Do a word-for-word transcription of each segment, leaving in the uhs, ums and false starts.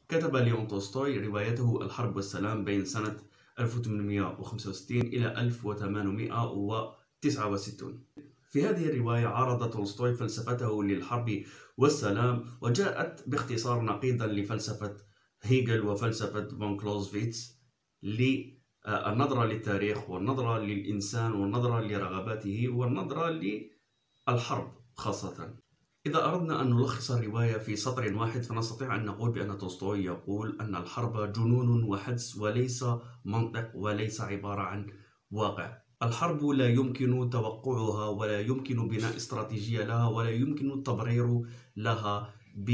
كتب ليون تولستوي روايته الحرب والسلام بين سنة ألف وثمانمئة وخمسة وستين إلى ألف وثمانمئة وتسعة وستين. في هذه الرواية عارض تولستوي فلسفته للحرب والسلام، وجاءت باختصار نقيضا لفلسفة هيجل وفلسفة فون كلوزفيتس للنظرة للتاريخ والنظرة للإنسان والنظرة لرغباته والنظرة للحرب خاصة. إذا أردنا أن نلخص الرواية في سطر واحد فنستطيع أن نقول بأن تولستوي يقول أن الحرب جنون وحدس وليس منطق وليس عبارة عن واقع. الحرب لا يمكن توقعها ولا يمكن بناء استراتيجية لها ولا يمكن التبرير لها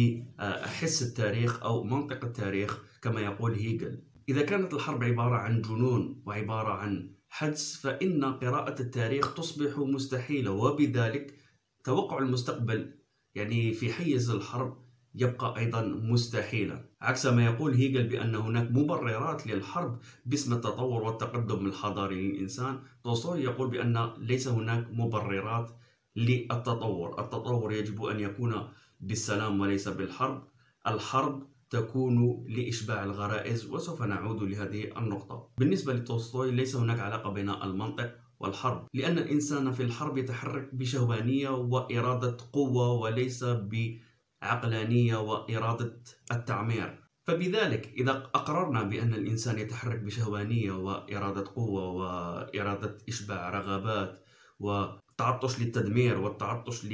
بحس التاريخ أو منطق التاريخ كما يقول هيجل. إذا كانت الحرب عبارة عن جنون وعبارة عن حدس فإن قراءة التاريخ تصبح مستحيلة، وبذلك توقع المستقبل يعني في حيز الحرب يبقى أيضا مستحيلا، عكس ما يقول هيجل بأن هناك مبررات للحرب باسم التطور والتقدم الحضاري للإنسان. تولستوي يقول بأن ليس هناك مبررات للتطور. التطور يجب أن يكون بالسلام وليس بالحرب. الحرب تكون لإشباع الغرائز، وسوف نعود لهذه النقطة. بالنسبة لتولستوي ليس هناك علاقة بين المنطق والحرب، لأن الإنسان في الحرب يتحرك بشهوانية وإرادة قوة وليس بعقلانية وإرادة التعمير. فبذلك إذا أقررنا بأن الإنسان يتحرك بشهوانية وإرادة قوة وإرادة إشباع رغبات وتعطش للتدمير والتعطش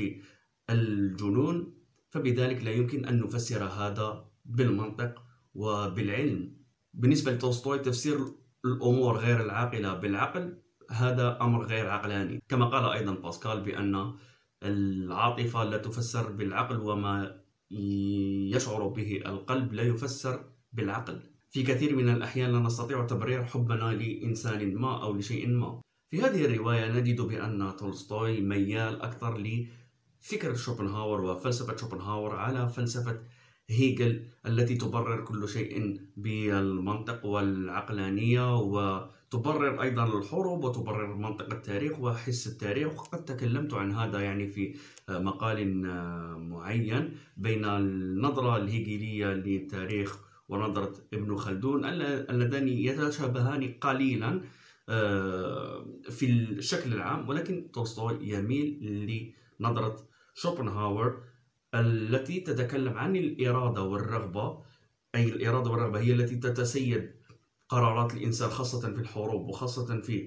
للجنون، فبذلك لا يمكن أن نفسر هذا بالمنطق وبالعلم. بالنسبة لتولستوي تفسير الأمور غير العاقلة بالعقل هذا أمر غير عقلاني، كما قال أيضا باسكال بأن العاطفة لا تفسر بالعقل وما يشعر به القلب لا يفسر بالعقل. في كثير من الأحيان لا نستطيع تبرير حبنا لإنسان ما أو لشيء ما. في هذه الرواية نجد بأن تولستوي ميال أكثر لفكر شوبنهاور وفلسفة شوبنهاور على فلسفة هيجل التي تبرر كل شيء بالمنطق والعقلانية، وتبرر أيضا الحروب وتبرر منطق التاريخ وحس التاريخ. وقد تكلمت عن هذا يعني في مقال معين بين النظرة الهيجيلية للتاريخ ونظرة ابن خلدون اللذان يتشابهان قليلا في الشكل العام، ولكن تولستوي يميل لنظرة شوبنهاور التي تتكلم عن الإرادة والرغبة. أي الإرادة والرغبة هي التي تتسيد قرارات الإنسان خاصة في الحروب وخاصة في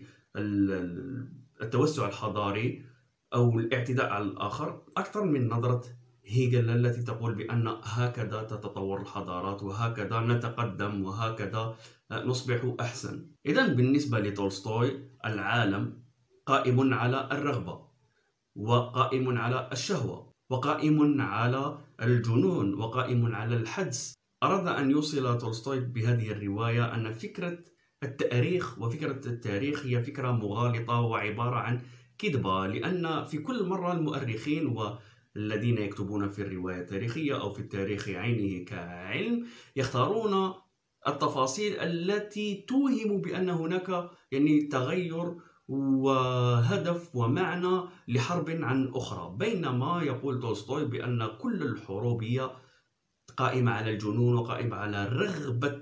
التوسع الحضاري أو الاعتداء على الآخر، أكثر من نظرة هيجل التي تقول بأن هكذا تتطور الحضارات وهكذا نتقدم وهكذا نصبح أحسن. إذن بالنسبة لتولستوي العالم قائم على الرغبة وقائم على الشهوة وقائم على الجنون وقائم على الحدس. أراد أن يوصل تولستوي بهذه الرواية أن فكرة التاريخ وفكرة التاريخ هي فكرة مغالطة وعبارة عن كذبة، لأن في كل مرة المؤرخين والذين يكتبون في الرواية التاريخية أو في التاريخ عينه كعلم يختارون التفاصيل التي توهم بأن هناك يعني تغير وهدف ومعنى لحرب عن أخرى، بينما يقول تولستوي بأن كل الحروب هي قائمة على الجنون وقائمة على رغبة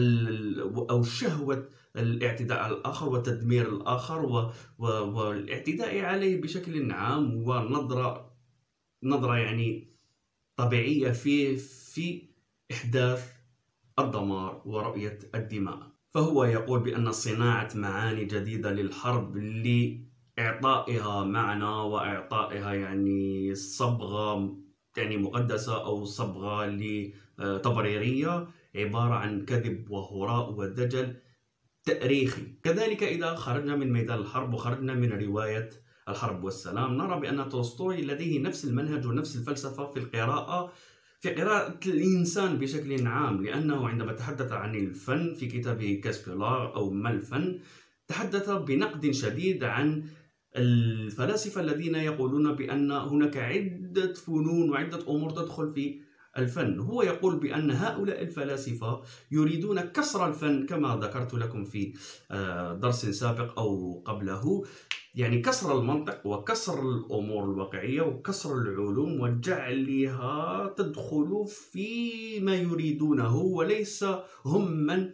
أو شهوة الاعتداء على الآخر وتدمير الآخر والاعتداء عليه بشكل عام، ونظرة نظرة يعني طبيعية في في إحداث الدمار ورؤية الدماء. فهو يقول بأن صناعة معاني جديدة للحرب لإعطائها معنى وإعطائها يعني صبغة يعني مقدسة أو صبغة لتبريرية عبارة عن كذب وهراء ودجل تاريخي. كذلك إذا خرجنا من ميدان الحرب وخرجنا من رواية الحرب والسلام نرى بأن تولستوي لديه نفس المنهج ونفس الفلسفة في القراءة في قراءة الإنسان بشكل عام، لأنه عندما تحدث عن الفن في كتابه كاسبيلار أو ما الفن تحدث بنقد شديد عن الفلاسفة الذين يقولون بأن هناك عدة فنون وعدة أمور تدخل في الفن. هو يقول بأن هؤلاء الفلاسفة يريدون كسر الفن، كما ذكرت لكم في درس سابق أو قبله، يعني كسر المنطق وكسر الأمور الواقعية وكسر العلوم وجعلها تدخل فيما يريدونه، وليس هم من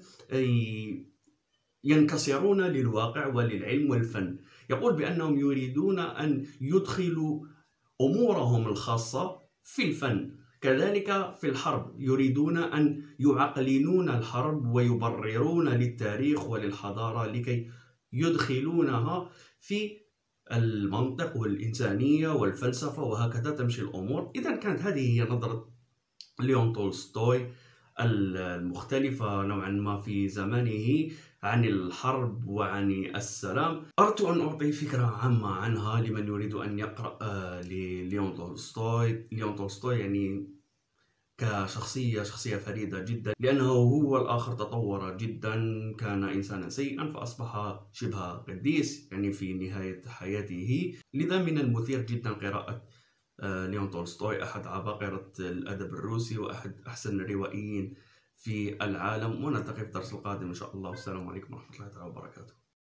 ينكسرون للواقع وللعلم والفن. يقول بأنهم يريدون أن يدخلوا أمورهم الخاصة في الفن، كذلك في الحرب يريدون أن يعقلنون الحرب ويبررون للتاريخ وللحضارة لكي يدخلونها في المنطق والإنسانية والفلسفة، وهكذا تمشي الأمور. إذا كانت هذه هي نظرة ليون تولستوي المختلفة نوعا ما في زمانه عن الحرب وعن السلام. أردت أن أعطي فكرة عامة عنها لمن يريد أن يقرأ لليون تولستوي. ليون تولستوي يعني كشخصية شخصية فريدة جدا، لأنه هو الآخر تطور جدا، كان إنسانا سيئا فأصبح شبه قديس يعني في نهاية حياته. لذا من المثير جدا قراءة ليون تولستوي، أحد عباقرة الأدب الروسي وأحد أحسن الروائيين في العالم. ونلتقي في الدرس القادم إن شاء الله. والسلام عليكم ورحمة الله تعالى وبركاته.